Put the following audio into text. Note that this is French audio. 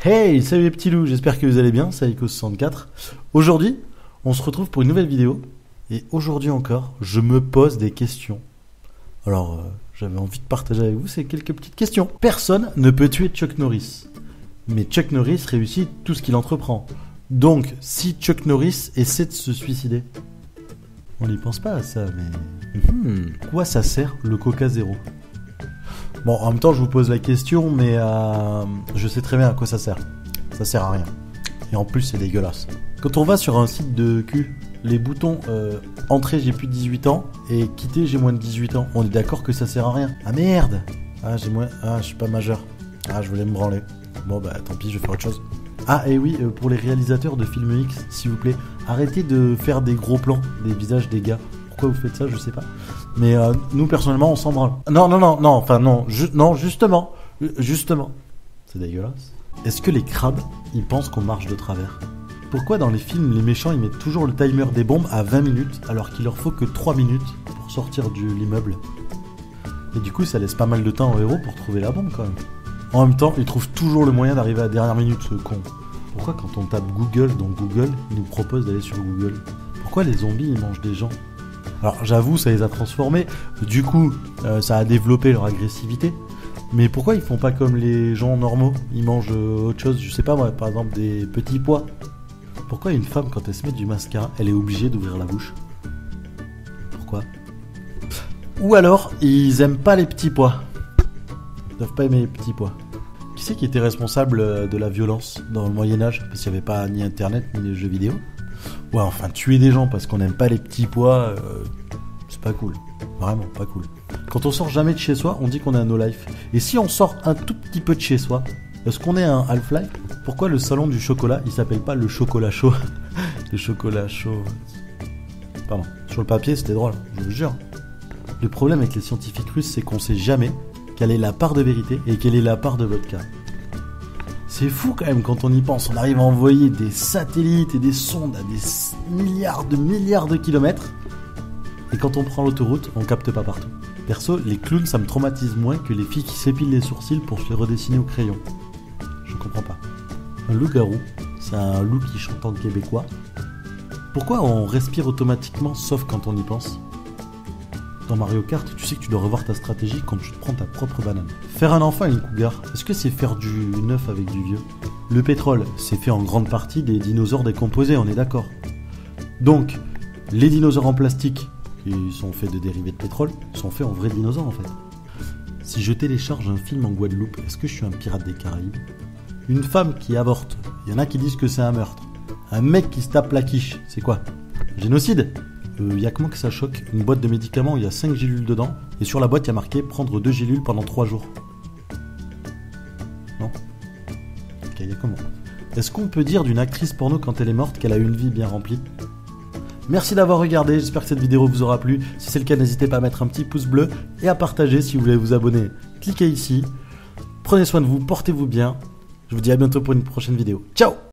Hey, salut les petits loups, j'espère que vous allez bien, c'est Aiko64. Aujourd'hui, on se retrouve pour une nouvelle vidéo. Et aujourd'hui encore, je me pose des questions. Alors, j'avais envie de partager avec vous ces quelques petites questions. Personne ne peut tuer Chuck Norris. Mais Chuck Norris réussit tout ce qu'il entreprend. Donc, si Chuck Norris essaie de se suicider, on n'y pense pas à ça, mais... Quoi ça sert le Coca Zéro? Bon, en même temps, je vous pose la question, mais je sais très bien à quoi ça sert. Ça sert à rien. Et en plus, c'est dégueulasse. Quand on va sur un site de cul, les boutons entrée, j'ai plus de 18 ans et quitter, j'ai moins de 18 ans. On est d'accord que ça sert à rien. Ah merde! je suis pas majeur. Ah, je voulais me branler. Bon, bah tant pis, je vais faire autre chose. Ah, et oui, pour les réalisateurs de films X, s'il vous plaît, arrêtez de faire des gros plans des visages des gars. Pourquoi vous faites ça, je sais pas. Mais nous, personnellement, on s'en branle. Non, justement. C'est dégueulasse. Est-ce que les crabes, ils pensent qu'on marche de travers? Pourquoi dans les films, les méchants, ils mettent toujours le timer des bombes à 20 minutes, alors qu'il leur faut que 3 minutes pour sortir de l'immeuble? Et du coup, ça laisse pas mal de temps aux héros pour trouver la bombe, quand même. En même temps, ils trouvent toujours le moyen d'arriver à la dernière minute, ce con. Pourquoi quand on tape Google dans Google, ils nous proposent d'aller sur Google? Pourquoi les zombies, ils mangent des gens? Alors j'avoue, ça les a transformés, du coup ça a développé leur agressivité, mais pourquoi ils font pas comme les gens normaux? Ils mangent autre chose, je sais pas moi, par exemple des petits pois. Pourquoi une femme, quand elle se met du mascara, elle est obligée d'ouvrir la bouche? Pourquoi? Ou alors, ils aiment pas les petits pois. Ils doivent pas aimer les petits pois. Qui c'est qui était responsable de la violence dans le Moyen-Âge? Parce qu'il n'y avait pas ni internet ni les jeux vidéo. Ouais, enfin, tuer des gens parce qu'on n'aime pas les petits pois, c'est pas cool. Vraiment, pas cool. Quand on sort jamais de chez soi, on dit qu'on est un no-life. Et si on sort un tout petit peu de chez soi, est-ce qu'on est un Half-Life? Pourquoi le salon du chocolat, il s'appelle pas le chocolat chaud? Le chocolat chaud... Pardon. Sur le papier, c'était drôle, je vous jure. Le problème avec les scientifiques russes, c'est qu'on sait jamais quelle est la part de vérité et quelle est la part de vodka. C'est fou quand même quand on y pense, on arrive à envoyer des satellites et des sondes à des milliards de kilomètres, et quand on prend l'autoroute, on capte pas partout. Perso, les clowns ça me traumatise moins que les filles qui s'épilent les sourcils pour se les redessiner au crayon. Je comprends pas. Un loup-garou, c'est un loup qui chante en québécois. Pourquoi on respire automatiquement sauf quand on y pense? Dans Mario Kart, tu sais que tu dois revoir ta stratégie quand tu te prends ta propre banane. Faire un enfant à une cougar, est-ce que c'est faire du neuf avec du vieux? Le pétrole, c'est fait en grande partie des dinosaures décomposés, on est d'accord. Donc, les dinosaures en plastique, qui sont faits de dérivés de pétrole, sont faits en vrais dinosaures en fait. Si je télécharge un film en Guadeloupe, est-ce que je suis un pirate des Caraïbes? Une femme qui avorte, il y en a qui disent que c'est un meurtre. Un mec qui se tape la quiche, c'est quoi? Génocide? Y a que moi que ça choque, une boîte de médicaments où il y a 5 gélules dedans, et sur la boîte il y a marqué prendre 2 gélules pendant 3 jours. Non? Ok, y a comment? Est-ce qu'on peut dire d'une actrice porno quand elle est morte qu'elle a eu une vie bien remplie? Merci d'avoir regardé, j'espère que cette vidéo vous aura plu. Si c'est le cas, n'hésitez pas à mettre un petit pouce bleu et à partager. Si vous voulez vous abonner, cliquez ici. Prenez soin de vous, portez-vous bien. Je vous dis à bientôt pour une prochaine vidéo. Ciao!